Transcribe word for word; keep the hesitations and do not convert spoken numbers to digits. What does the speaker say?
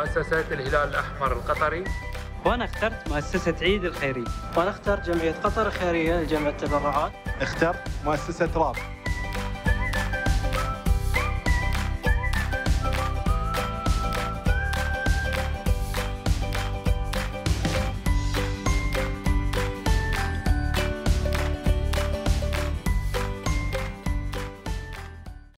مؤسسة الهلال الأحمر القطري. وأنا اخترت مؤسسة عيد الخيري. وأنا اخترت جمعية قطر الخيرية لجمع التبرعات. اخترت مؤسسة راب.